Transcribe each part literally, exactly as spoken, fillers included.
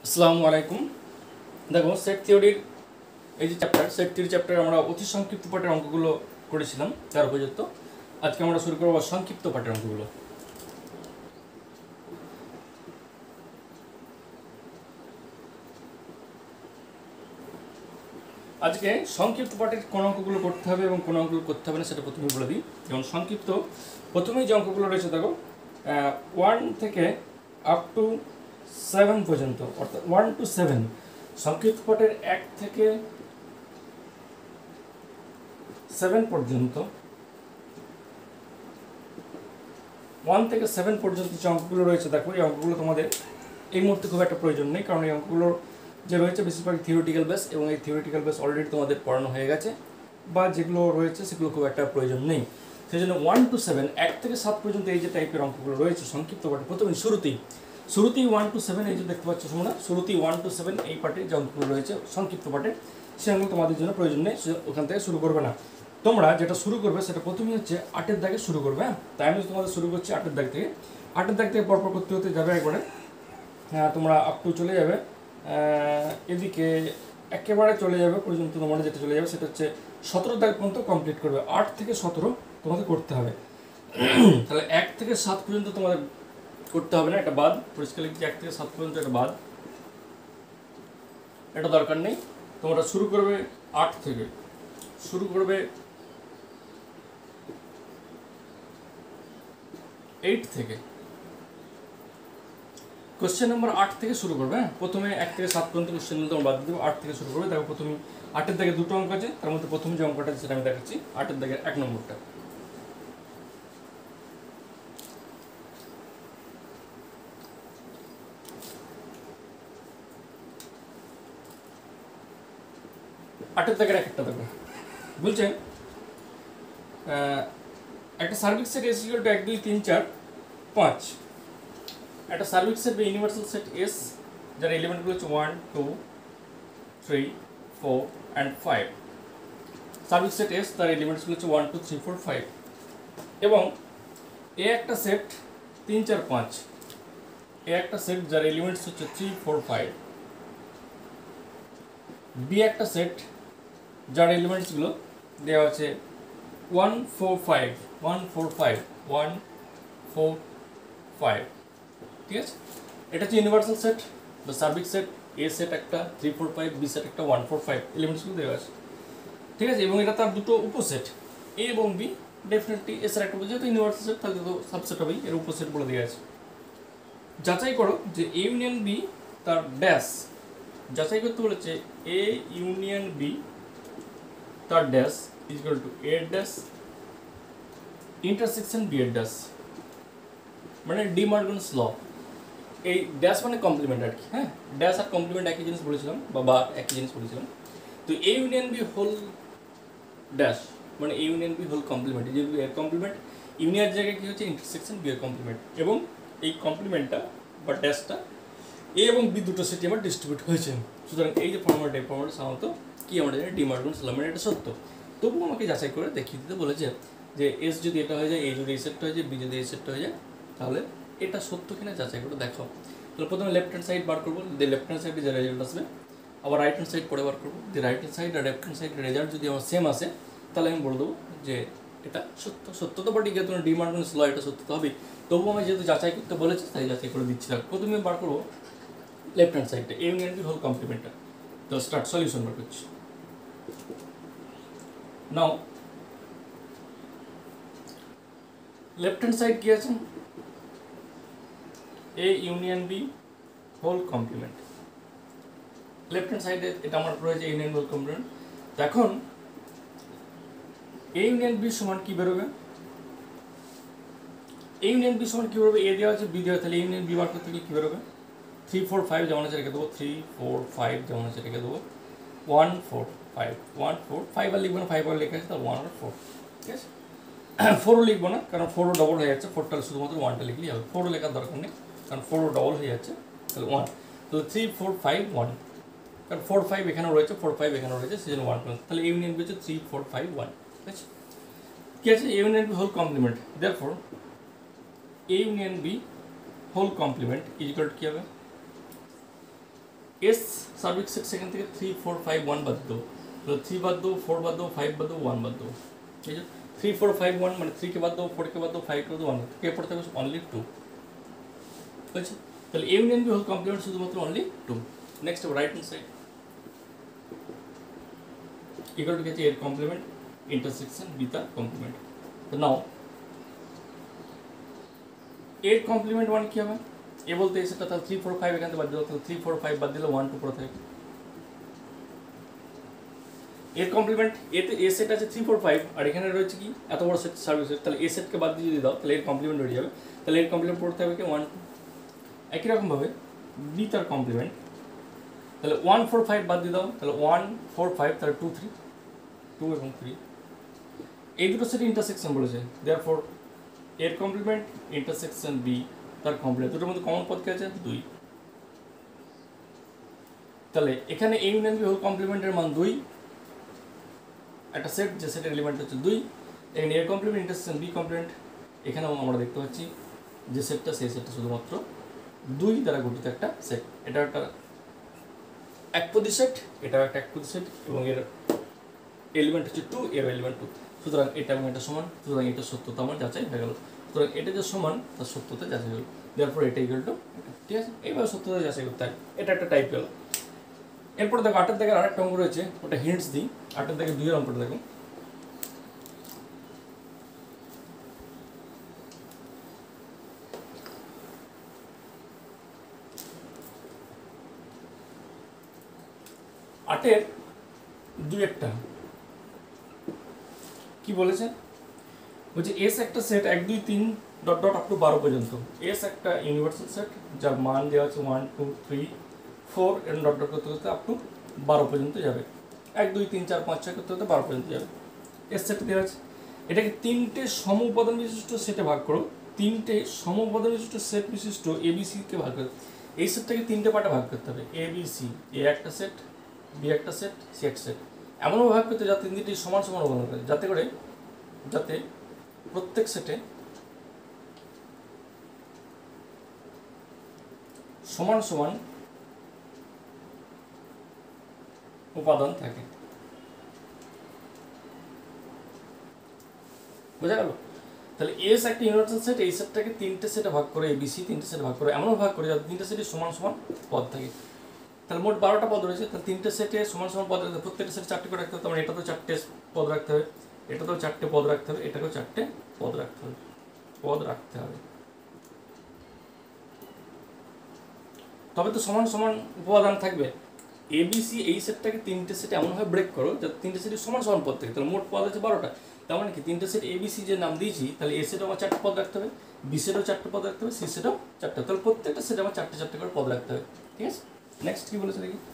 আসসালামু আলাইকুম। দেখো সেট থিওরির এই যে চ্যাপ্টার সেট থিওরি চ্যাপ্টারে আমরা অতি সংক্ষিপ্ত পাঠের অঙ্কগুলো করেছিলাম চার পর্যন্ত। আজকে আমরা শুরু করবো সংক্ষিপ্ত পাঠের অঙ্কগুলো। আজকে সংক্ষিপ্ত পাঠের কোন অঙ্কগুলো করতে হবে এবং কোন অঙ্কগুলো করতে হবে না সেটা প্রথমেই বলে দিই। যেমন সংক্ষিপ্ত প্রথমেই যে অঙ্কগুলো রয়েছে দেখো ওয়ান থেকে আপ টু সেভেন পর্যন্ত, অর্থাৎ ওয়ান টু সেভেন সংক্ষিপ্ত পাঠের এক থেকে সেভেন পর্যন্ত, ওয়ান থেকে সেভেন পর্যন্ত যে অঙ্কগুলো রয়েছে দেখো এই অঙ্কগুলো তোমাদের এই মুহূর্তে খুব একটা প্রয়োজন নেই, কারণ এই অঙ্কগুলো যে রয়েছে বেশিরভাগ থিওরিটিক্যাল বেস এবং এই থিওরিটিক্যাল বেস অলরেডি তোমাদের পড়ানো হয়ে গেছে, বা যেগুলো রয়েছে সেগুলো খুব একটা প্রয়োজন নেই। সেই জন্য ওয়ান টু সেভেন এক থেকে সাত পর্যন্ত এই যে টাইপের অঙ্কগুলো রয়েছে সংক্ষিপ্ত পাঠে, প্রথমে শুরুতেই শুরুতেই ওয়ান টু সেভেন এই যে দেখতে পাচ্ছ তোমরা, শুরুতেই ওয়ান টু সেভেন এই পাঠে যে অঙ্কগুলো রয়েছে সংক্ষিপ্ত পাঠে, সে অঙ্ক তোমাদের জন্য প্রয়োজন নেই, ওখান থেকে শুরু করবে না। তোমরা যেটা শুরু করবে সেটা প্রথমেই হচ্ছে আটের দাগে শুরু করবে। হ্যাঁ, তাই আমি তোমাদের শুরু করছি আটের দাগ থেকে। আটের দাগ থেকে পরপর করতে হতে যাবে একবারে, হ্যাঁ তোমরা আপ টু চলে যাবে এদিকে, একেবারে চলে যাবে পর্যন্ত তোমরা যেটা চলে যাবে সেটা হচ্ছে সতেরো দাগ পর্যন্ত কমপ্লিট করবে। আট থেকে সতেরো তোমাদের করতে হবে। তাহলে এক থেকে সাত পর্যন্ত তোমাদের করতে হবে না, এটা বাদ। পরিষ্কার লিখছি এক থেকে সাত পর্যন্ত এটা বাদ, এটা দরকার নেই। তোমরা শুরু করবে আট থেকে, শুরু করবে এইট থেকে, কোশ্চেন নম্বর আট থেকে শুরু করবে। হ্যাঁ, প্রথমে এক থেকে সাত পর্যন্ত কোশ্চেনগুলো তোমার বাদ দেবো, আট থেকে শুরু করবে। দেখো প্রথমে আটের দাগে দুটো অঙ্ক আছে, তার মধ্যে প্রথম যে অঙ্কটা আছে সেটা আমি দেখাচ্ছি, আটের দাগের এক নম্বরটা। আটের দাগের এক একটা দেখো, বলছে একটা সার্ভিস সেট এস ইকুয়াল টু এক দুই তিন চার পাঁচ, একটা সার্ভিস সেট বা ইউনিভার্সাল সেট এস যার এলিমেন্টগুলো হচ্ছে one two three four and five. সার্ভিস সেট এস তার এলিমেন্টসগুলো হচ্ছে one two three four five, এবং এ একটা সেট তিন চার পাঁচ, এ একটা সেট যার এলিমেন্টস হচ্ছে থ্রি ফোর ফাইভ। বি একটা সেট যার এলিমেন্টসগুলো দেওয়া আছে one four five one four five one four five. ঠিক আছে, এটা হচ্ছে ইউনিভার্সাল সেট বা সার্ভিস সেট। এ সেট একটা three four five, B set একটা ওয়ান ফোর ফাইভ, এলিমেন্টসগুলো দেওয়া আছে। ঠিক আছে, এবং এটা তার দুটো উপসেট এ এবং বি। ডেফিনেটলি এস এর একটা, যেহেতু ইউনিভার্সাল সেট তাহলে তো সাবসেট হবেই, এর উপসেট বলে দেওয়া আছে। যাচাই করো যে এ ইউনিয়ন বি তার ড্যাশ, যাচাই করতে বলেছে এ ইউনিয়ন বি তার dash is equal to A dash intersection B এর ড্যাশ, মানে ডি মর্গানস ল। এই ড্যাশ মানে কমপ্লিমেন্ট আর কি। হ্যাঁ, ড্যাশ আর কমপ্লিমেন্ট একই জিনিস বলেছিলাম, বা বা একই জিনিস বলেছিলাম। তো A union B whole dash মানে A union B whole complement, যেহেতু এর কমপ্লিমেন্ট ইউনিয়ন জায়গায় কী হচ্ছে ইন্টারসেকশন বি এর কমপ্লিমেন্ট, এবং এই কমপ্লিমেন্টটা বা ড্যাশটা এ এবং বি দুটো সেটি আমার ডিস্ট্রিবিউট হয়েছে। সুতরাং এই যে ফর্মুলাটা, এই ফর্মুলাটা সাধারণত কি আমরা জানি ডি মর্গানস ল, মানে এটা সত্য। তবুও আমাকে যাচাই করে দেখিয়ে দিতে বলেছে যে এস যদি এটা হয়ে যায়, এ যদি এই সেটটা হয়ে যায়, বি যদি এই সেটটা হয়ে যায়, তাহলে এটা সত্য কিনা যাচাই করে দেখাও। তাহলে প্রথমে লেফট হ্যান্ড সাইড বার করবো, যে লেফট হ্যান্ড সাইডে যে রেজাল্ট আসবে, আবার রাইট হ্যান্ড সাইড পরে বার করবো, যে রাইট হ্যান্ড সাইড আর লেফট হ্যান্ড সাইডের রেজাল্ট যদি আমার সেম আসে তাহলে আমি বলে দেবো যে এটা সত্য। সত্য তো বাট যেহেতু ডি মর্গানস ল, এটা সত্য তো হবেই। তবুও আমি যেহেতু যাচাই করতে বলেছি তাই যাচাই করে দিচ্ছি। থাক, প্রথমে বার করবো লেফট হ্যান্ড সাইডটা, এ ইউনিয়ন বি হোল কমপ্লিমেন্টটা। তো স্টার্ট সলিউশন বার করছি। নাও লেফট হ্যান্ড সাইড কি আছে, A union B whole complement. Left hand সাইডে এটা আমার রয়েছে ইউনিয়ন হোল কমপ্লিমেন্ট। এখন এ ইউনিয়ন বি সমান কি বেরোবে, এ ইউনিয়ন বি সমান কি বেরোবে, এ দেওয়া আছে বি দেওয়া, তাহলে ইউনিয়ন বি বার করতে গেলে কী বেরোবে, থ্রি ফোর ফাইভ যেমন আছে রেখে দেবো, থ্রি ফোর ফাইভ যেমন আছে রেখে দেবো, one four five one four five আর লিখবো না, ফাইভ আর লেখা আছে তাহলে ওয়ান আর ফোর। ঠিক আছে, ফোরও লিখবো না কারণ ফোরও ডবল হয়ে যাচ্ছে, ফোরটা শুধুমাত্র ওয়ানটা লিখলেই হবে, ফোরও লেখার দরকার নেই কারণ ফোরও ডবল হয়ে যাচ্ছে, তাহলে ওয়ান। তাহলে থ্রি ফোর ফাইভ ওয়ান, কারণ ফোর ফাইভ এখানেও রয়েছে, ফোর ফাইভ এখানেও রয়েছে, সেই জন্য ওয়ান প্লাস, তাহলে ইউনিয়ন বি হচ্ছে থ্রি ফোর ফাইভ ওয়ান। ঠিক আছে, কি আছে, union B whole complement, therefore A union B whole complement is equal to কী হবে, এস সার্বিক সেট সেখান থেকে থ্রি ফোর ফাইভ ওয়ান বাদ দেবো, তাহলে থ্রি বাদ দেবো, ফোর বাদ দেবো, ফাইভ বাদ দেবো, ওয়ান বাদ দেবো। ঠিক আছে, থ্রি ফোর ফাইভ ওয়ান মানে থ্রিকে বাদ দেবো, ফোরকে বাদ দেবো, ফাইভকে বাদ দেবো, ওয়ান কে পড়ে থাকবে অনলি টু। বুঝছি, তাহলে A union B whole complement শুধুমাত্র only two. Next right hand side equal to গেছে এর কমপ্লিমেন্ট ইন্টারসেকশন বি তার কমপ্লিমেন্ট। তো নাও এর কমপ্লিমেন্ট ওয়ান কী হবে, এ বলতে সেটা তাহলে থ্রি ফোর ফাইভ এখান থেকে বাদ দিল, তাহলে থ্রি ফোর ফাইভ বাদ দিলে ওয়ান টু পড়ে থাকবে। এর কমপ্লিমেন্ট এতে এ সেট আছে থ্রি ফোর ফাইভ আর এখানে রয়েছে কি এত বড় সেট সার্ভিস সেট, তাহলে এ সেটকে বাদ দিয়ে যদি দাও তাহলে এর কমপ্লিমেন্ট হয়ে যাবে, তাহলে এর কমপ্লিমেন্ট পড়তে হবে কি ওয়ান টু। একই রকমভাবে বি তার কমপ্লিমেন্ট, তাহলে ওয়ান ফোর ফাইভ বাদ দিয়ে দাও, তাহলে ওয়ান ফোর ফাইভ তাহলে টু থ্রি, টু এবং থ্রি এই দুটো সেট ইন্টারসেকশন বলেছে, দেয়ারফর এর কমপ্লিমেন্ট ইন্টারসেকশন বি তার কমপ্লিমেন্ট, দুটোর মধ্যে কমন পদ কি আছে দুই। তাহলে এখানে এ ইউনিয়ন বি হোল কমপ্লিমেন্টের মান দুই, একটা সেট যে সেটের এলিমেন্ট হচ্ছে দুই, এখানে এর কমপ্লিমেন্ট ইন্টারসেকশন বি কমপ্লিমেন্ট, এখানেও আমরা দেখতে পাচ্ছি যে সেটটা সেই সেটটা শুধুমাত্র দুই দ্বারা গঠিত একটা সেট, এটা একটা একপদী সেট, এটাও একটা একপদী সেট এবং এর এলিমেন্ট হচ্ছে টু, এর এলিমেন্ট টু, সুতরাং এটা এবং এটা সমান, সুতরাং এটা সত্যতা আমার যাচাই হয়ে গেল, সুতরাং এটা যে সমান তার সত্যতা যাচাই হলো, দেয়ারপর এটা ইকুয়াল টু, ঠিক আছে, এইভাবে সত্যতা যাচাই করতে হয়, এটা একটা টাইপ গেল। এরপরে দেখো আটের দাগের আরেকটা অঙ্ক রয়েছে, ওটা হিন্টস দিই, আটের দাগের দুইয়ের অঙ্কটা দেখো। আটের দুই একটা কি বলেছে, বলছে এস একটা সেট এক দুই তিন ডট ডট আপ টু বারো পর্যন্ত, এস একটা ইউনিভার্সাল সেট যার মান দেওয়া আছে ওয়ান টু থ্রি ফোর এরকম ডট ডট করতে করতে আপ টু বারো পর্যন্ত যাবে, এক দুই তিন চার পাঁচ ছয় করতে করতে বারো পর্যন্ত যাবে। এস সেট দেওয়া আছে, এটাকে তিনটে সম উপাদান বিশিষ্ট সেটে ভাগ করো, তিনটে সম উপাদান বিশিষ্ট সেট বিশিষ্ট এবিসিকে ভাগ করো, এই সেটটাকে তিনটে পার্টে ভাগ করতে হবে, এ বি সি, এ একটা সেট, বি একটা সেট, সি একটা সেট, এমনভাবে ভাগ করতে যাতে তিনটি সমান সমান উপাদান করে, যাতে করে যাতে প্রত্যেক সেটে সমান সমান উপাদান থাকে, বোঝা গেল? তাহলে এস একটা ইউনিভার্সাল সেট, এই সেটটাকে তিনটে সেটে ভাগ করে, এবিসি তিনটে সেটে ভাগ করে, এমনও ভাগ করে যাতে তিনটে সেটে সমান সমান পদ থাকে, তাহলে মোট বারোটা পদ রয়েছে, তাহলে তিনটে সেটে সমান সমান পদ রাখতে হবে, প্রত্যেকটা সেটে চারটে করে রাখতে হবে, তার এটাতেও চারটে পদ রাখতে হবে, এটাতেও চারটে পদ রাখতে হবে, এটাকেও চারটে পদ রাখতে হবে, পদ রাখতে হবে, তবে তো সমান সমান উপাদান থাকবে। এবিসি এই সেটটাকে তিনটে সেটে এমনভাবে ব্রেক করো যাতে তিনটে সেটে সমান সমান পদ থাকে, তাহলে মোট পদ আছে বারোটা, তার মানে কি তিনটে সেট এবিসি যে নাম দিয়েছি, তাহলে এ সেটও আমার চারটে পদ রাখতে হবে, বি সেটও চারটে পদ রাখতে হবে, সি সেটও চারটে, তাহলে প্রত্যেকটা সেটে আমার চারটে চারটে করে পদ রাখতে হবে, ঠিক আছে। নেক্সট কি বলেছে দেখি,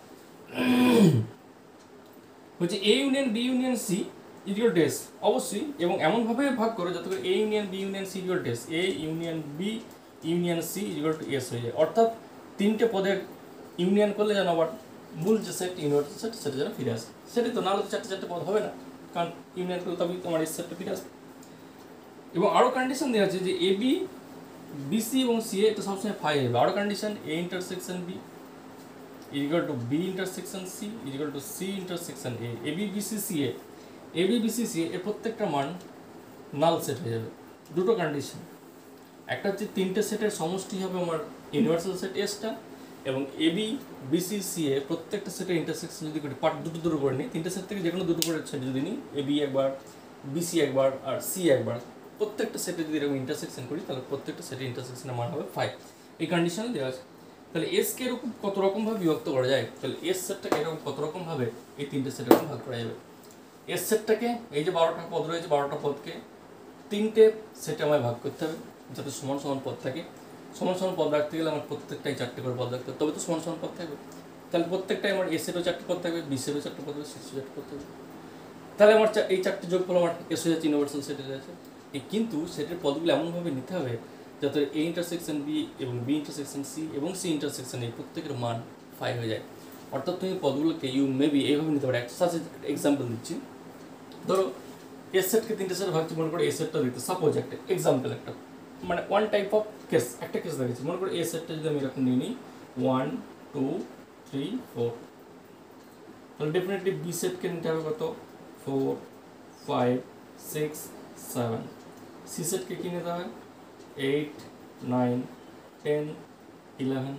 হচ্ছে A union B union C equal to S, অবশ্যই এবং এমনভাবে ভাগ করো যাতে করে A union B union C equal to S, A union B union C equal to S হয়ে যায়, অর্থাৎ তিনটে পদের ইউনিয়ন করলে যেন আবার মূল যে সেট ইউনিভার্সাল সেট সেটা যেন ফিরে আসে, সেটাই তো, নাহলে তো চারটে চারটে পদ হবে না, কারণ ইউনিয়ন করলে তবেই তোমার এই সেটটা ফিরে আসবে। এবং আরও কন্ডিশন দেওয়া আছে যে এ বি বিসি এবং সি এ এটা সবসময় ফাই হবে, আরও condition A intersection B equal to B intersection C equal to C intersection A, A B BC C A, A B BC C এর প্রত্যেকটা মান নাল সেট হয়ে যাবে। দুটো কন্ডিশন, একটা হচ্ছে তিনটে সেটের সমষ্টি হবে আমার ইউনিভার্সাল সেট এসটা, এবং A B BC C A প্রত্যেকটা সেটের ইন্টারসেকশন যদি করি, পার্ট দুটো দুটো করে নিই, তিনটে সেট থেকে যে কোনো দুটো করে সেট যদি নিই, এ বি একবার, বিসি একবার আর সি একবার, প্রত্যেকটা সেটে যদি এরকম ইন্টারসেকশন করি তাহলে প্রত্যেকটা সেটের ইন্টারসেকশনের মান হবে ফাইভ, এই কন্ডিশনে দেওয়া আছে। তাহলে এসকে এরকম কত রকমভাবে বিভক্ত করা যায়, তাহলে এস সেটটাকে এরকম কত রকমভাবে এই তিনটে সেট এরকম ভাগ করা যাবে। এস সেটটাকে এই যে বারোটা পদ রয়েছে, বারোটা পদকে তিনটে সেটে আমায় ভাগ করতে হবে যাতে সমান সমান পদ থাকে, সমান সমান পদ রাখতে গেলে আমার প্রত্যেকটাই চারটে করে পদ রাখতে হবে, তবে তো সমান সমান পদ থাকবে, তাহলে প্রত্যেকটাই আমার এ সেটও চারটে পদ থাকবে, বি সেটও চারটে পদ থাকবে, সি সেটও চারটে পদ থাকবে, তাহলে আমার এই চারটে যোগ ফল আমার এস হয়ে যাচ্ছে ইউনিভার্সাল সেট হয়ে যাচ্ছে। কিন্তু সেটের পদগুলো এমনভাবে নিতে হবে যাতে এ ইন্টারসেকশন বি এবং বি ইন্টারসেকশন সি এবং সি ইন্টারসেকশন এই প্রত্যেকের মান ফাইভ হয়ে যায়, অর্থাৎ তুমি পদগুলোকে ইউ মেবি এইভাবে নিতে পারো। একটা সাথে এক্সাম্পল দিচ্ছি, ধরো এস সেটকে তিনটে সেট ভাগছি, মনে করো এ সেটটা দিতে, সাপোজ একটা এক্সাম্পল, একটা মানে ওয়ান টাইপ অফ কেস, একটা কেস দেখেছি, মনে করো এ সেটটা যদি আমি এরকম নিয়ে নিই ওয়ান টু থ্রি ফোর, তাহলে ডেফিনেটলি বি সেটকে নিতে হবে কত four five six seven, C সেটকে কি নিতে হবে এইট নাইন টেন ইলেভেন,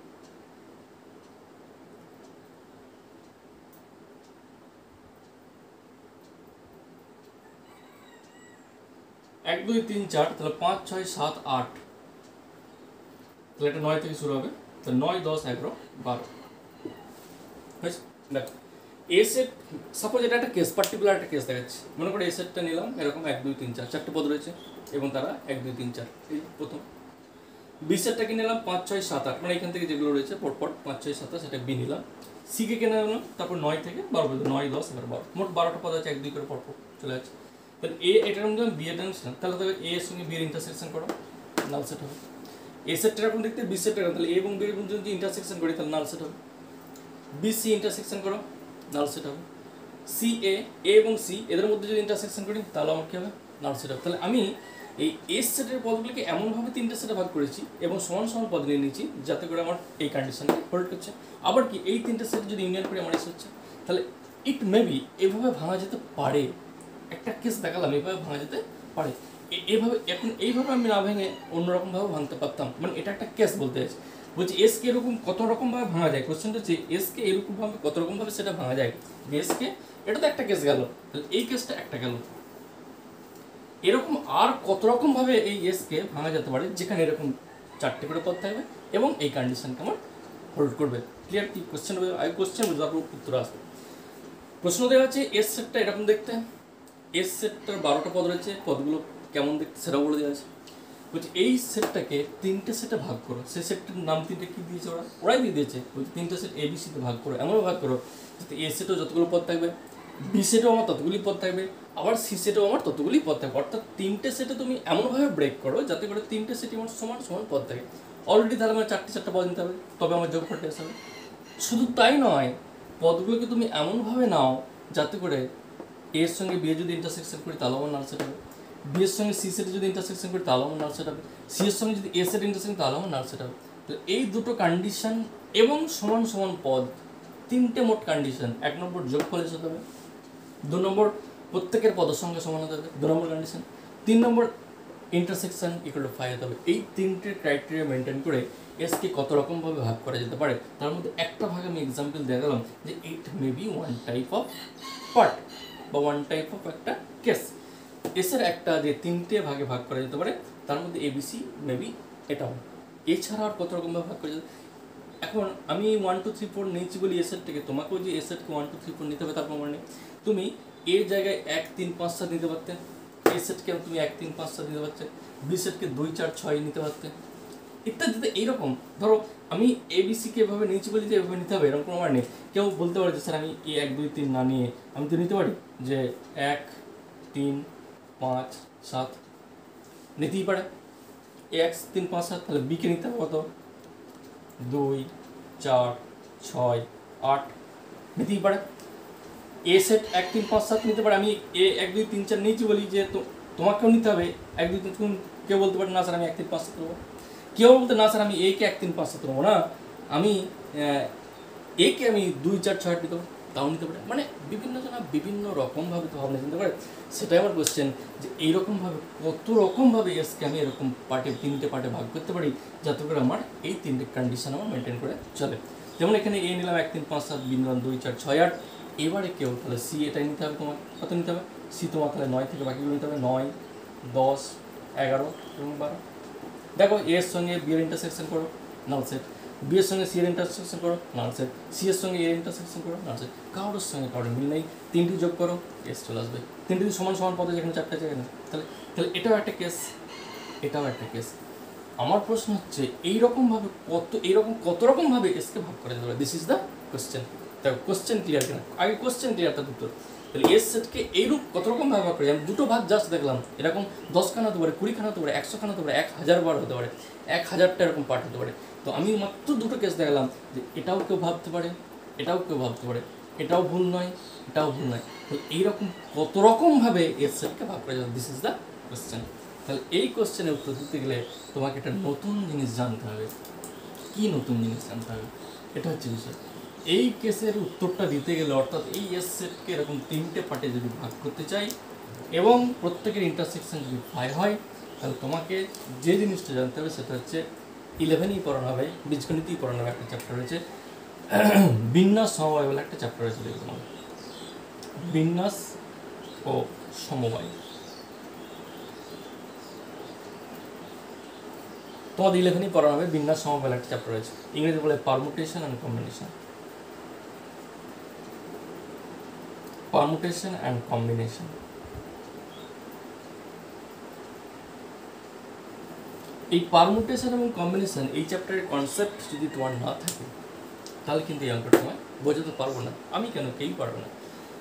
এক দুই তিন চার, তাহলে পাঁচ ছয় সাত আট, তাহলে এটা নয় থেকে শুরু হবে, তাহলে নয় দশ এগারো বারো। হয়েছে? দেখো এ সেট, সাপোজ এটা একটা কেস, পার্টিকুলার একটা কেস দেখাচ্ছি, মনে করো এ সেটটা নিলাম এরকম এক দুই তিন চার, চারটে পদ রয়েছে এবং তারা এক দুই তিন চার, এই প্রথম। বি সেটটাকে নিলাম পাঁচ ছয় সাত আট, মানে এখান থেকে যেগুলো রয়েছে পরপর পাঁচ ছয় সাত আট, সেটা বি নিলাম। সিকে কিনে নিলাম, তারপর নয় থেকে বারো পর্যন্ত, নয় দশ এগারো বারো, মোট বারোটা পদ আছে, এক দুই করে পরপর চলে যাচ্ছে। তাহলে এ এটার মধ্যে বি এর নিলাম, তাহলে তবে এ এর সঙ্গে বি এর ইন্টারসেকশন করো, নাল সেট হবে। এ সেটটা এরকম দেখতে, বি সেটটা এরকম, তাহলে এ এবং বি এর মধ্যে যদি ইন্টারসেকশন করি তাহলে নাল সেট হবে। বি সি ইন্টারসেকশন করো, নাল সেট হবে। সি এ, এ এবং সি এদের মধ্যে যদি ইন্টারসেকশন করি তাহলে আমার কী হবে নাল সেট হবে। তাহলে আমি এই এস সেটের পদগুলিকে এমনভাবে তিনটে সেটে ভাগ করেছি এবং সমান সমান পদ নিয়ে নিয়েছি যাতে করে আমার এই কন্ডিশনকে হোল্ড করছে। আবার কি এই তিনটে সেট যদি ইউনিয়ন করে আমার এস হচ্ছে, তাহলে ইট মেবি এভাবে ভাঙা যেতে পারে। একটা কেস দেখালাম এইভাবে ভাঙা যেতে পারে, এইভাবে এখন এইভাবে আমি না ভেঙে অন্যরকমভাবে ভাঙতে পারতাম, মানে এটা একটা কেস বলতে চাইছি। বলছি এসকে এরকম কত রকমভাবে ভাঙা যায়, কোশ্চেনটা হচ্ছে এসকে এরকমভাবে কত রকমভাবে সেটা ভাঙা যায়। এসকে এটা তো একটা কেস গেল, তাহলে এই কেসটা একটা গেল, এরকম আর কত রকমভাবে এই এসকে ভাঙা যেতে পারে যেখানে এরকম চারটে করে পদ থাকবে এবং এই কন্ডিশনকে আমার হোল্ড করবে। ক্লিয়ার? কি কোশ্চেন আগে কোশ্চেন বুঝবো, তারপর উত্তর আসবে। প্রশ্ন দেওয়া হচ্ছে এস সেটটা এরকম দেখতে, এস সেটটার বারোটা পদ রয়েছে, পদগুলো কেমন দেখতে সেটাও বলে দেওয়া আছে। বলছি এই সেটটাকে তিনটে সেটে ভাগ করো, সেই সেটটার নাম তিনটে কী দিয়েছে ওরা, ওরাই দিয়ে দিয়েছে। বলছি তিনটে সেট এ বি সিতে ভাগ করো, এমনভাবে ভাগ করো যাতে এ সেটেও যতগুলো পদ থাকবে, বি সেটেও আমার ততগুলি পদ থাকবে, আবার সি সেটেও আমার ততগুলি পদ থাকবে। অর্থাৎ তিনটে সেটে তুমি এমনভাবে ব্রেক করো যাতে করে তিনটে সেটই আমার সমান সমান পদ থাকে। অলরেডি তাহলে আমার চারটে চারটে পদ নিতে হবে, তবে আমার যোগফলটা এসে হবে। শুধু তাই নয়, পদগুলোকে তুমি এমনভাবে নাও যাতে করে এর সঙ্গে বি এর যদি ইন্টারসেকশন করি তাহলেও আমার নাল সেট হবে, বি এর সঙ্গে সি সেটে যদি ইন্টারসেকশন করি তাহলেও আমার নাল সেট হবে, সি এর সঙ্গে যদি এ সেট ইন্টারসেকশন তাহলেও আমার নাল সেট হবে। তো এই দুটো কন্ডিশন এবং সমান সমান পদ, তিনটে মোট কন্ডিশন। এক নম্বর যোগফল এসে হবে, দু নম্বর প্রত্যেকের পদের সঙ্গে সমান হতে হবে, দু নম্বর কন্ডিশন, তিন নম্বর ইন্টারসেকশন ইকুয়াল টু ফাইভ হতে হবে। এই তিনটে ক্রাইটেরিয়া মেনটেন করে এসকে কত রকমভাবে ভাগ করা যেতে পারে, তার মধ্যে একটা ভাগ আমি এক্সাম্পল দেখালাম যে it may be one type of part বা ওয়ান টাইপ অফ একটা কেস। এসের একটা যে তিনটে ভাগে ভাগ করা যেতে পারে তার মধ্যে এবিসি মেবি এটাও, এছাড়া আর কত রকমভাবে ভাগ করা যেতে। এখন আমি ওয়ান টু থ্রি ফোর নিয়েছি বলি এ সেটটাকে, তোমাকেও যে এ সেটকে ওয়ান টু থ্রি ফোর নিতে হবে তার প্রমাণে তুমি এর জায়গায় এক তিন পাঁচ সাত নিতে পারতে, এ সেটকে তুমি এক তিন পাঁচ সাত নিতে পারতে, বি সেটকে দুই চার ছয় নিতে পারতে ইত্যাদিতে। এইরকম ধরো আমি এ বি সিকে এভাবে নিয়েছি বলি যে এভাবে নিতে হবে এরকম প্রমাণ নেই। কেউ বলতে পারে যে স্যার আমি এ এক দুই তিন না নিয়ে আমি তো নিতে পারি যে এক তিন পাঁচ সাত, নিতেই পারে এ এক তিন পাঁচ সাত, তাহলে বিকে নিতে হবে কত দুই চার ছয় আট, নিতেই পারে। এ সেট এক তিন পাঁচ সাত নিতে পারে, আমি এ এক দুই তিন চার নিয়েছি বলি যে তো তোমাকেও নিতে হবে এক দুই তিন। কেউ বলতে পারে না স্যার আমি এক তিন পাঁচ সাত নেবো, কেউ বলতে না স্যার আমি একে এক তিন পাঁচ সাত নেবো না, আমি একে আমি দুই চার ছয় নিতে পারবো, তাও নিতে পারে। মানে বিভিন্ন জনা বিভিন্ন রকমভাবে তো ভাবনা চিনতে পারে। সেটাই আমার কোশ্চেন যে এইরকমভাবে কত রকমভাবে এসকে আমি এরকম পার্টে তিনটে পার্টে ভাগ করতে পারি যাতে করে আমার এই তিনটে কন্ডিশন আমার মেনটেন করে চলে। যেমন এখানে এ নিলাম এক তিন পাঁচ সাত, বি নিলাম দুই চার ছয় আট। এবারে কেউ তাহলে সি এটাই নিতে হবে, তোমার কত নিতে হবে সি তোমার তাহলে নয় থেকে বাকিগুলো নিতে হবে, নয় দশ এগারো এবং বারো। দেখো এর সঙ্গে বি এর ইন্টারসেকশন করো নাল সেট, বি এর সঙ্গে সি এর ইন্টারসেকশন করো নাল সেট, সি এর সঙ্গে এ এর ইন্টারসেকশন করো নাল সেট। কারোর সঙ্গে কারোর মিল নেই, তিনটি যোগ করো এস চলে আসবে। তিনটি যদি সমান সমান পদে যেখানে চারটে জায়গায় না, তাহলে তাহলে এটাও একটা কেস, এটাও একটা কেস। আমার প্রশ্ন হচ্ছে এইরকমভাবে কত এইরকম কত রকমভাবে এসকে ভাগ করা যেতে পারে, দিস ইজ দ্য কোশ্চেন। দেখো কোশ্চেন ক্লিয়ার কিনা, আগে কোশ্চেন ক্লিয়ার তার উত্তর। তাহলে এস সেটকে এইরূপ কত রকমভাবে ভাগ করি, আমি দুটো ভাগ জাস্ট দেখলাম, এরকম দশখানা হতে পারে, কুড়িখানা হতে পারে, একশোখানা হতে পারে, এক হাজার বার হতে পারে, এক হাজারটা এরকম পার্ট হতে পারে। তো আমি মাত্র দুটো কেস দেখলাম যে এটাও কেউ ভাবতে পারে, এটাও কেউ ভাবতে পারে, এটাও ভুল নয়, এটাও ভুল নয়। তো এইরকম কত রকমভাবে এস সেটকে ভাগ করা যাবে, দিস ইজ দ্য কোশ্চেন। তাহলে এই কোশ্চেনের উত্তর দিতে গেলে তোমাকে একটা নতুন জিনিস জানতে হবে। কী নতুন জিনিস জানতে হবে, এটা হচ্ছে বিষয়। এই কেসের উত্তরটা দিতে গেলে অর্থাৎ এই এস সেটকে এরকম তিনটে পার্টে যদি ভাগ করতে চাই এবং প্রত্যেকের ইন্টারসেকশন যদি ফাই হয়, তাহলে তোমাকে যে জিনিসটা জানতে হবে সেটা হচ্ছে ইলেভেনেই পড়ানো হবে, বীজগণিতেই পড়ানো হবে। একটা চ্যাপ্টার রয়েছে বিন্যাস সমবায় বলে একটা চ্যাপ্টার রয়েছে, দেখবে তোমাদের বিন্যাস ও সমবায়। তোমাদের ইলেভেনেই পড়ানো হবে বিন্যাস সমবায় বলে একটা চ্যাপ্টার রয়েছে, ইংরেজি বলে permutation and combination. Permutation and combination এই পারমুটেশন এবং কম্বিনেশন এই চ্যাপ্টারের কনসেপ্ট যদি তোমার না থাকে তাহলে কিন্তু এই অঙ্কটা তোমায় বোঝাতে পারবো না, আমি কেন, কেউই পারবো না।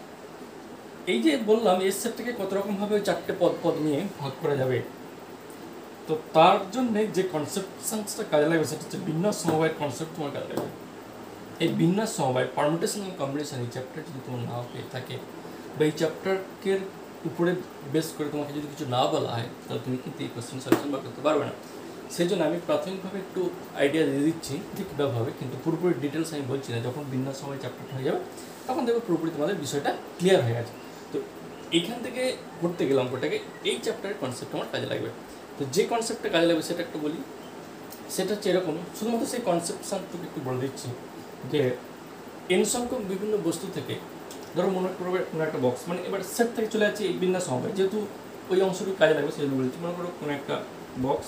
এই যে বললাম এস সেটটাকে কত রকমভাবে ওই চারটে পদ পদ নিয়ে ভাগ করা যাবে, তো তার জন্য যে কনসেপ্টটা কাজে লাগবে সেটা হচ্ছে বিন্যাস সমবায়ের কনসেপ্ট তোমার কাজে লাগবে। এই বিন্যাস সমবায় পারমুটেশন এবং কম্বিনেশন এই চ্যাপ্টার যদি তোমার না পেয়ে থাকে বা এই চ্যাপ্টারকে উপরে বেস করে তোমাকে যদি কিছু না বলা হয় তাহলে তুমি কিন্তু এই কোশ্চেন সলিউশন বার করতে পারবে না। সেই জন্য আমি প্রাথমিকভাবে একটু আইডিয়া দিয়ে দিচ্ছি যে কীভাবে হবে, কিন্তু পুরোপুরি ডিটেলস আমি বলছি না। যখন বিন্যাস সমবায় চ্যাপ্টারটা হয়ে যাবে তখন দেখবে পুরোপুরি তোমাদের বিষয়টা ক্লিয়ার হয়ে গেছে। তো এইখান থেকে করতে গেলে অঙ্কটাকে এই চ্যাপ্টারের কনসেপ্ট আমার কাজে লাগবে। তো যে কনসেপ্টটা কাজে লাগবে সেটা একটু বলি, সেটা হচ্ছে এরকম, শুধুমাত্র সেই কনসেপ্টটাকে একটু বলে দিচ্ছি যে এন সংখ্যক বিভিন্ন বস্তু থেকে, ধরো মনে করবে কোনো একটা বক্স, মানে এবার সেট থেকে চলে যাচ্ছে এই বিন্যাস সমবায়, যেহেতু ওই অংশটুকু কাজে লাগবে সেই জন্য বলেছি। মনে করো কোনো একটা বক্স,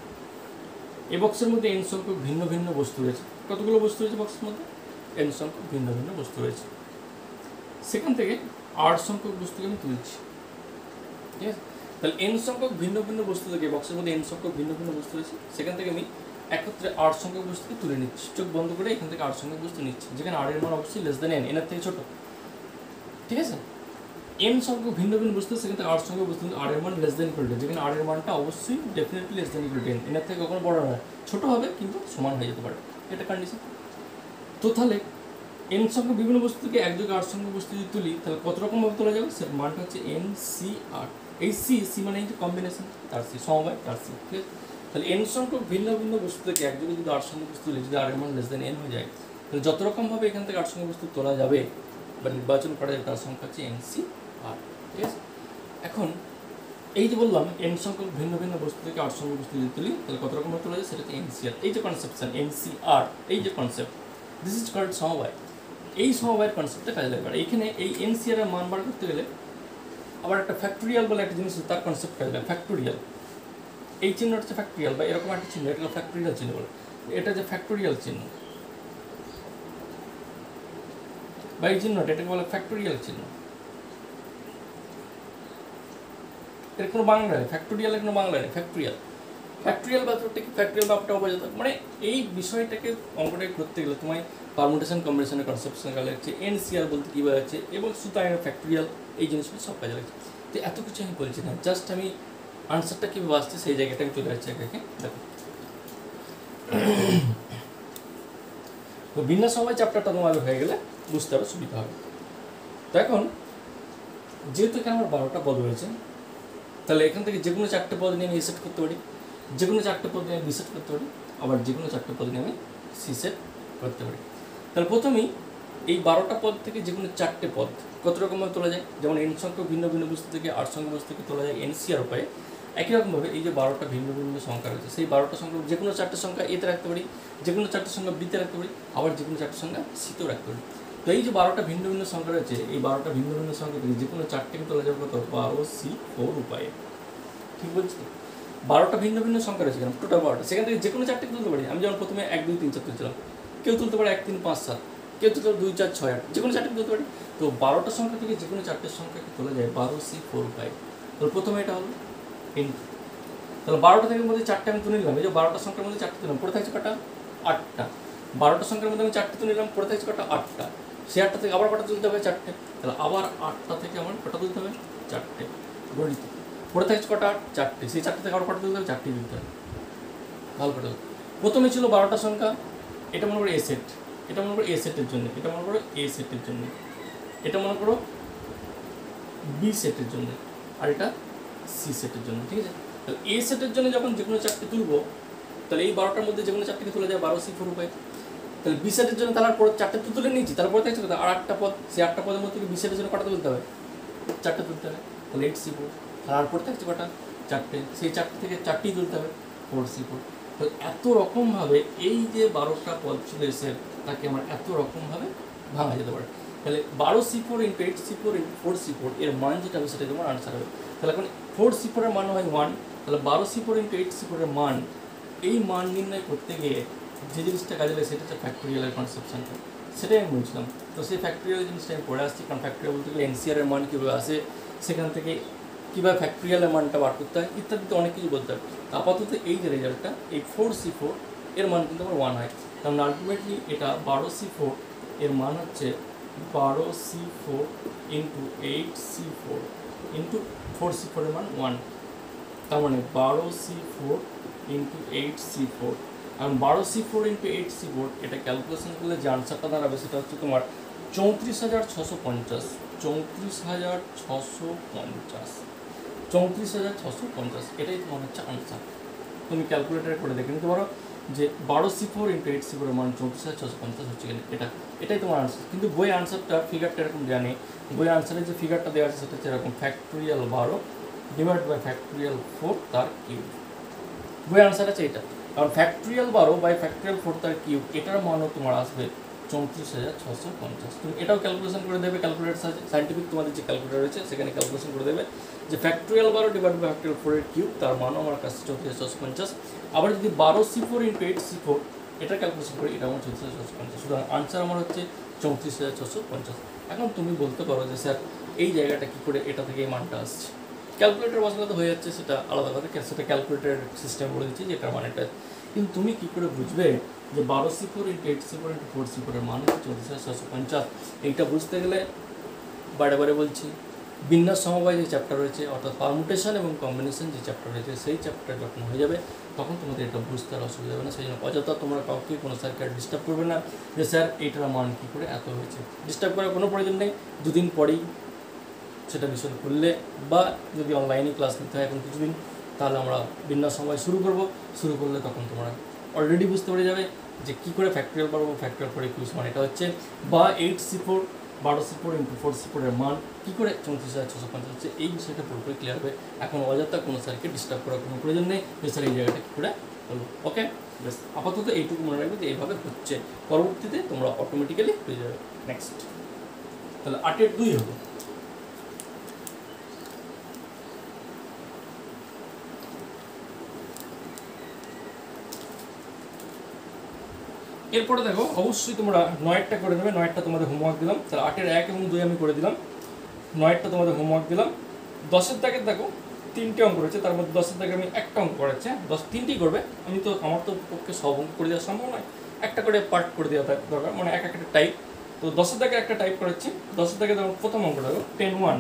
এই বক্সের মধ্যে এন সংখ্যক ভিন্ন ভিন্ন বস্তু রয়েছে। কতগুলো বস্তু রয়েছে বক্সের মধ্যে? এন সংখ্যক ভিন্ন ভিন্ন বস্তু রয়েছে। সেখান থেকে আট সংখ্যক বস্তুকে আমি তুলছি, ঠিক আছে? তাহলে এন সংখ্যক ভিন্ন ভিন্ন বস্তু থেকে, বক্সের মধ্যে এন সংখ্যক ভিন্ন ভিন্ন বস্তু রয়েছে, সেখান থেকে আমি একত্রে আট সংখ্যক বস্তুকে তুলে নিচ্ছি। চোখ বন্ধ করে এখান থেকে আট সংখ্যক বস্তু নিচ্ছি, যেখানে আর এর মান অবশ্যই লেস দেন এন, এনের থেকে ছোটো, ঠিক আছে? এন সংখ্যক ভিন্ন ভিন্ন বস্তু, সেখান থেকে আট সংখ্যক বস্তু আর এর মান লেস দেন ইকুয়াল টু, যেখানে আর এর মানটা অবশ্যই definitely less than equal to N, এনের থেকে কখনো বড় নয়, ছোটো হবে কিন্তু সমান হয়ে যেতে পারে, এটা কন্ডিশন। তো তাহলে এন সংখ্যক বিভিন্ন বস্তু থেকে এক যোগ আট সংখ্যক বস্তু যদি তুলি তাহলে কত রকমভাবে তোলা যাবে, সেটার মানটা হচ্ছে এন সি আর। এই সি সি মানে এই যে কম্বিনেশন, তার সি সমবায় তার সি, ঠিক আছে? তাহলে এন সংখ্যক ভিন্ন ভিন্ন বস্তু থেকে এক যোগে যদি আট সংখ্যক বস্তু তুলি, যদি আর এর মান লেস দেন এন হয়ে যায়, তাহলে যত রকমভাবে এখান থেকে আট সংখ্যক বস্তু তোলা যাবে বা নির্বাচন করা যাবে তার সংখ্যা হচ্ছে এন সি আর, ঠিক আছে? এখন এই যে বললাম এন সংখ্যক ভিন্ন ভিন্ন বস্তু থেকে আট সংখ্যক বস্তু যদি তুলি তাহলে কত রকমভাবে তোলা যায়, সেটা হচ্ছে এন সি আর। এই যে কনসেপশন এন সি আর, এই যে কনসেপ্ট, দিস ইজ কল্ড সমবায়। এই সমবায়ের কনসেপ্টটা কাজে লাগবে। এইখানে এই এন সি আর এর মান বার করতে গেলে আবার একটা ফ্যাক্টোরিয়াল বলে একটা জিনিস, তার কনসেপ্ট কাজে লাগবে। ফ্যাক্টোরিয়াল, এই চিহ্নটা হচ্ছে ফ্যাক্টোরিয়াল বা এরকম একটা চিহ্ন, এটা ফ্যাক্টোরিয়াল চিহ্ন বলে। এটা যে ফ্যাক্টোরিয়াল চিহ্ন বা এই চিহ্নটা, এটাকে বলে ফ্যাক্টোরিয়াল চিহ্ন। এর কোনো বাংলা নেই, ফ্যাক্টোরিয়ালের কোনো বাংলা নেই, ফ্যাক্টোরিয়াল। ফ্যাক্টোরিয়াল ব্যাপারটা কি, ফ্যাক্টোরিয়াল ব্যাপারটা অবজাত, মানে এই বিষয়টাকে অঙ্কটাকে করতে গেলে তোমায় পারমুটেশন কম্বিনেশনের কনসেপ্টশন কাজে লাগছে, এন সি আর বলতে কী বোঝাচ্ছে, এবং সুতরাং ফ্যাক্টোরিয়াল, এই জিনিসগুলো সব কাজে লাগছে। তো এত কিছু আমি বলছি না, জাস্ট আমি আনসারটা কীভাবে আসছে সেই জায়গাটা আমি চলে যাচ্ছি একে একে। দেখো, তো বিন্যাস সমবায় চ্যাপ্টারটা তোমার হয়ে গেলে বুঝতে হবে, সুবিধা হবে। তো এখন যেহেতু এখানে আমার বারোটা পদ রয়েছে, তাহলে এখান থেকে যে কোনো চারটে পদ নিয়ে আমি এ সেট করতে পারি, যে কোনো চারটে পদ নিয়ে আমি বি সেট করতে পারি, আবার যে কোনো চারটে পদ নিয়ে আমি সি সেট করতে পারি। তাহলে প্রথমেই এই বারোটা পদ থেকে যে কোনো চারটে পদ কত রকমভাবে তোলা যায়, যেমন এন সংখ্যক ভিন্ন ভিন্ন বস্তু থেকে আট সংখ্যক বস্তু থেকে তোলা যায় এন সি আর উপায়ে। একই রকমভাবে এই যে বারোটা ভিন্ন ভিন্ন সংখ্যা রয়েছে, সেই বারোটা সংখ্যা যে কোনো চারটে সংখ্যা এতে রাখতে পারি, যে কোনো চারটে সংখ্যা বিতে রাখতে পারি, আবার যে কোনো চারটে সংখ্যা সিতেও রাখতে পারি। তো এই যে বারোটা ভিন্ন ভিন্ন সংখ্যা রয়েছে, এই বারোটা ভিন্ন ভিন্ন সংখ্যা থেকে যে কোনো চারটেকে তোলা যাবে কত, বারো সি ফোর উপায়ে, ঠিক বলছি তো? বারোটা ভিন্ন ভিন্ন সংখ্যা রয়েছে কেন, টোটাল বারোটা, সেখান থেকে যে কোনো চারটেকে তুলতে পারি। আমি যেমন প্রথমে এক দুই তিন চার তুলছিলাম, কেউ তুলতে পারে এক তিন পাঁচ সাত, কেউ তুলতে পারে দুই চার ছয় আট, যে কোনো চারটে তুলতে পারি। তো বারোটা সংখ্যা থেকে যে কোনো চারটের সংখ্যাকে তোলা যায় বারো সি ফোর ফাইভ। তাহলে প্রথমে এটা হলো ইনটু, তাহলে বারোটা থেকে মধ্যে চারটে আমি তুলে নিলাম, এই যে বারোটা সংখ্যার মধ্যে চারটে তুললাম, পড়ে থাকছে কটা, আটটা। বারোটা সংখ্যার মধ্যে আমি চারটে তুলে নিলাম, পড়ে থাকছে কটা, আটটা। সে আটটা থেকে আবার কটা তুলতে হবে, চারটে। তাহলে আবার আটটা থেকে আমার কটা তুলতে হবে, চারটে। গণিত পড়ে থাকছে কটা, চারটে। সেই চারটে থেকে আবার কটা তুলতে হবে, চারটে তুলতে হবে। ভালো করে প্রথমে ছিল বারোটা সংখ্যা, এটা মনে করো এ সেট, এটা মনে করো এ সেটের জন্য, এটা মনে করো এ সেটের জন্য, এটা মনে করো বি সেটের জন্য, আর এটা সি সেটের জন্য, ঠিক আছে? তাহলে এ সেটের জন্য যখন যে কোনো চারটে তুলবো, তাহলে এই বারোটার মধ্যে যে কোনো চারটেকে তোলা যায় বারো সি ফোর উপায়। তাহলে বি সেটের জন্য তার পর চারটে তো তুলে নিয়েছি, তারপরে থাকছে কথা আর আটটা পদ, সেই আটটা পদের মধ্যে বি সেটের জন্য কটা তুলতে হবে, চারটে তুলতে হবে, তাহলে এইট সি ফোর। তারপর থাকছে কটা, চারটে, সেই চারটে থেকে চারটেই তুলতে হবে, ফোর সি ফোর। তো এত রকমভাবে এই যে বারোটা পদ ছিল এসের, তাকে আমার এত রকমভাবে ভাঙা যেতে পারে। তাহলে বারো C four into eight C four into four C four এর মান যেটা হবে সেটা তোমার আনসার হবে। তাহলে এখন ফোর সি ফোরের মান হয় ওয়ান, তাহলে বারো C four into eight C ফোরের মান, এই মান নির্ণয় করতে গিয়ে যে জিনিসটা কাজে লাগে সেটা হচ্ছে ফ্যাক্টোরিয়ালের কনসেপশনটা, সেটাই আমি বলছিলাম। তো সেই ফ্যাক্টোরিয়াল জিনিসটা আমি পড়ে আসছি, কারণ ফ্যাক্টোরিয়াল বলতে গেলে এনসিআরের মান কীভাবে আসে, সেখান থেকে কীভাবে ফ্যাক্টোরিয়ালের মানটা বার করতে হয় ইত্যাদিতে অনেক কিছু বলতে হয়। আপাতত এই যে রেজাল্টটা, এই ফোর সি ফোর এর মান কিন্তু আমার ওয়ান হয়, কারণ আলটিমেটলি এটা বারো সি ফোর এর মান হচ্ছে বারো C four into eight C four into four C ফোরের মান ওয়ান, তার মানে বারো C four into eight C four. কারণ বারো C four into eight C four এটা ক্যালকুলেশন করলে যে আনসারটা দাঁড়াবে সেটা হচ্ছে তোমার চৌত্রিশ হাজার ছশো পঞ্চাশ চৌত্রিশ হাজার ছশো পঞ্চাশ চৌত্রিশ হাজার ছশো পঞ্চাশ এটাই তোমার হচ্ছে আনসার। তুমি ক্যালকুলেটারে করে দেখে নিতে পারো যে বারো C four into eight C ফোরের মান চৌত্রিশ হাজার ছশো পঞ্চাশ হচ্ছে এটা, এটাই তোমার আনসার। কিন্তু বই আনসারটা ফিগারটা এরকম দেওয়া নেই, বই আনসারের যে ফিগারটা দেওয়া আছে সেটা হচ্ছে এরকম ফ্যাক্টোরিয়াল বারো ডিভাইড বাই ফ্যাক্টোরিয়াল ফোর তার কিউব। বই আনসার আছে এটা, কারণ ফ্যাক্টোরিয়াল বারো বাই ফ্যাক্টোরিয়াল ফোর তার কিউব এটার মানও তোমার আসবে চৌত্রিশ হাজার ছশো পঞ্চাশ। তুমি এটাও ক্যালকুলেশন করে দেবে, ক্যালকুলেটার সাইন্টিফিক তোমাদের যে ক্যালকুলেটার রয়েছে সেখানে ক্যালকুলেশন করে দেবে যে ফ্যাক্টোরিয়াল বারো ডিভাইড বাই ফ্যাক্টোরিয়াল ফোরের কিউব তার মানও আমার কাছে চৌত্রিশ হাজার ছশো পঞ্চাশ। আবার যদি বারো C four into eight C four এটা ক্যালকুলেশন করি এটা আমার চৌত্রিশ হাজার ছশো পঞ্চাশ, সুতরাং আনসার আমার হচ্ছে চৌত্রিশ হাজার ছশো পঞ্চাশ। এখন তুমি বলতে পারো যে স্যার এই জায়গাটা কী করে এটা থেকে এই মানটা আসছে, ক্যালকুলেটার বসালে তো হয়ে যাচ্ছে, সেটা আলাদা কথা, সেটা ক্যালকুলেটার সিস্টেম বলে দিচ্ছি যে এটার মানেটা। কিন্তু তুমি কী করে বুঝবে যে বারো C four into eight C four into four C ফোরের মান হচ্ছে চৌত্রিশ হাজার ছশো পঞ্চাশ? এইটা বুঝতে গেলে বারে বারে বলছি বিন্যাস সমবায় যে চ্যাপ্টার রয়েছে, অর্থাৎ পারমুটেশন এবং কম্বিনেশন যে চ্যাপ্টার রয়েছে সেই চ্যাপ্টার যখন হয়ে যাবে তখন তোমাদের এটা বুঝতে আর অসুবিধা হবে না। সেই জন্য অযথা তোমরা কাউকে কোনো স্যারকে ডিস্টার্ব করবে না যে স্যার এইটার মান কী করে এত হয়েছে, ডিস্টার্ব করার কোনো প্রয়োজন নেই। দুদিন পরেই সেটা বিষয় করলে বা যদি অনলাইনে ক্লাস নিতে হয় এখন কিছুদিন, তাহলে আমরা বিন্যাস সময় শুরু করব, শুরু করলে তখন তোমরা অলরেডি বুঝতে পেরে যাবে যে কী করে ফ্যাক্টোরিয়াল বারো বা ফ্যাক্টোরিয়াল ফোর কিউস মান এটা হচ্ছে, বা এইট সি ফোর বারো C four into four C ফোরের মান কী করে চৌত্রিশ হাজার ছশো পঞ্চাশ হচ্ছে, এই বিষয়টা পুরোপুরি ক্লিয়ার হবে। এখন অযথা কোনো স্যারকে ডিস্টার্ব করার কোনো প্রয়োজন নেই যে স্যার এই জায়গাটা কী করে বলবো। ওকে, বেশ, আপাতত এইটুকু মনে রাখবে যে এইভাবে হচ্ছে, পরবর্তীতে তোমরা অটোমেটিক্যালি হয়ে যাবে। নেক্সট, তাহলে আটের দুই হবে। এরপরে দেখো অবশ্যই তোমরা নয়েরটা করে নেবে, নয়েরটা তোমাদের হোমওয়ার্ক দিলাম। তাহলে আটের এক এবং দুই আমি করে দিলাম, নয়েরটা তোমাদের হোমওয়ার্ক দিলাম। দশের দাগের দেখো তিনটে অঙ্ক রয়েছে, তার মধ্যে দশের দাগে আমি একটা অঙ্ক করাচ্ছি, দশ তিনটেই করবে, আমি তো আমার তো পক্ষে সব অঙ্ক করে দেওয়া সম্ভব নয়, একটা করে পার্ট করে দেওয়া দরকার, মানে এক একটা টাইপ। তো দশের দাগে একটা টাইপ করাচ্ছি। দশের দাগে দেখো প্রথম অঙ্ক দেখো টেন ওয়ান,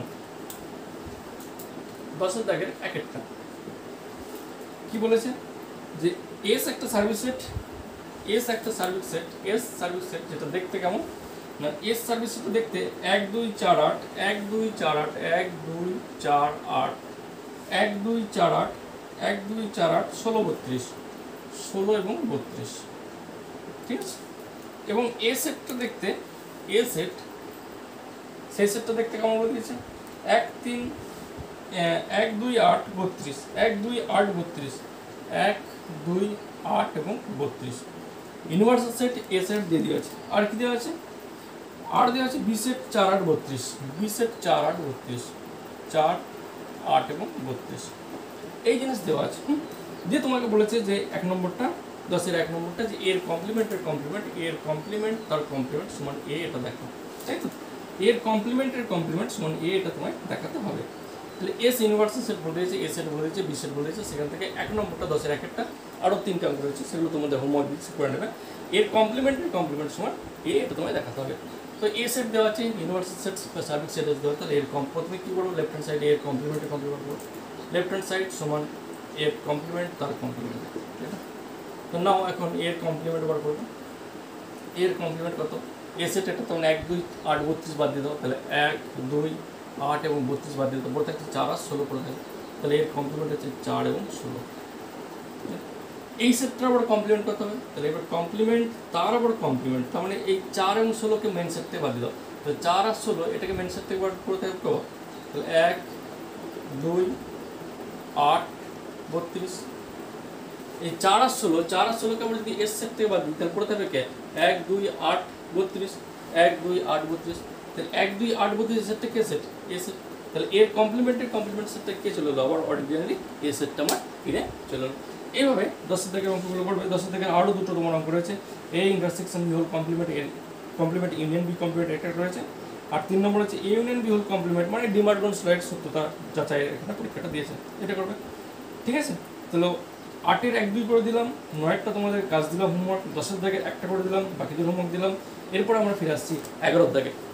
দশের দাগের এক একটা কি বলেছে যে এস একটা সার্ভিস সেট, এস একটা সার্ভিস সেট, এস সার্ভিস সেট যেটা দেখতে কেমন না, এস সার্ভিস সেট দেখতে এক দুই চার আট এক দুই চার আট এক দুই চার আট এক দুই চার আট এক দুই চার আট ষোলো বত্রিশ ষোলো এবং বত্রিশ, ঠিক আছে। এবং এ সেটটা দেখতে, এ সেট সেই সেটটা দেখতে কেমন বলে দিয়েছে এক তিন এক দুই আট বত্রিশ এক দুই আট বত্রিশ এক দুই আট এবং বত্রিশ। ইউনিভার্সাল সেট এ সেট দিয়ে দেওয়া আছে, আর কি দেওয়া আছে, আর দেওয়া আছে বি সেট চার আট বত্রিশ বি সেট চার আট বত্রিশ চার আট এবং বত্রিশ, এই জিনিস দেওয়া আছে। হুম, দিয়ে তোমাকে বলেছে যে এক নম্বরটা দশের এক নম্বরটা যে এর কমপ্লিমেন্টের কমপ্লিমেন্ট এর কমপ্লিমেন্ট তার কমপ্লিমেন্ট সমান এ, এটা দেখো, তাই তো, এর কমপ্লিমেন্টের কমপ্লিমেন্ট সমান এ, এটা তোমায় দেখাতে হবে। তাহলে এস ইউনিভার্সাল সেট বলে দিয়েছে, এ সেট বলে দিয়েছে, বি সেট বলে দিয়েছে, সেখান থেকে এক নম্বরটা দশের এক একটা আরও তিনটে অঙ্ক রয়েছে, সেগুলো তোমাদের হোমওয়ার্ক দিচ্ছে করে নেবে। এর কমপ্লিমেন্টের কমপ্লিমেন্ট সমান এ, এটা তোমায় দেখাতে হবে। তো এ সেট দেওয়া আছে, ইউনিভার্সাল সেট সার্ভিস সেট দেওয়া, তাহলে এর কম প্রথমে কী করবো, লেফট হ্যান্ড সাইডে এর কমপ্লিমেন্টের কমপ্লিমেন্ট করবো, লেফট হ্যান্ড সাইড সমান এর কমপ্লিমেন্ট তার কমপ্লিমেন্ট, ঠিক আছে। তো নাও এখন এর কমপ্লিমেন্ট বার করবো, এর কমপ্লিমেন্ট কত, এ সেট একটা তখন এক দুই আট বত্রিশ বাদ দিয়ে দাও, তাহলে এক দুই আট এবং বত্রিশ বাদ দিয়ে দাও, বড় থাকছে চার আর ষোলো করে থাকবে, তাহলে এর কমপ্লিমেন্ট হচ্ছে চার এবং ষোলো। এই সেটটার আবার কমপ্লিমেন্ট করতে হবে, তাহলে এবার কমপ্লিমেন্ট তার আবার কমপ্লিমেন্ট, তার মানে এই চার এবং ষোলোকে মেন সেট থেকে বাদ দিল, তাহলে চার আর ষোলো এটাকে মেন সেট থেকে বাদ করতে হবে, তাহলে এক দুই আট বত্রিশ, এই চার আর ষোলো চার আর ষোলোকে আমরা যদি এস সেট থেকে বাদ দিই তাহলে পড়তে হবে কে এক দুই আট বত্রিশ, এক দুই আট বত্রিশ, তাহলে এক দুই আট বত্রিশ সেটটা কে সেট এ সেট, তাহলে এর কমপ্লিমেন্টের কমপ্লিমেন্ট সেটটা কে চলে গেলো আবার অর্ডিনারি এ সেটটা আমার ফিরে চলে গেলো। এইভাবে দশের থেকে অঙ্কগুলো করবে। দশের থেকে আরও দুটো তোমার অঙ্ক রয়েছে, A intersection B whole complement, এর কমপ্লিমেন্ট ইউনিয়ন বি কমপ্লিমেন্ট একটা রয়েছে, আর তিন নম্বর হচ্ছে A union B whole complement মানে ডিমার্গন স্লাইড সত্যতা যাচাই এখানে পরীক্ষাটা দিয়েছে, এটা করবে। ঠিক আছে, তাহলে আটের এক দুই করে দিলাম, নয়টা তোমাদের কাজ দিলাম হোমওয়ার্ক, দশের দাগে একটা করে দিলাম, বাকিদের হোমওয়ার্ক দিলাম। এরপর আমরা ফিরে আসছি এগারোর দাগে।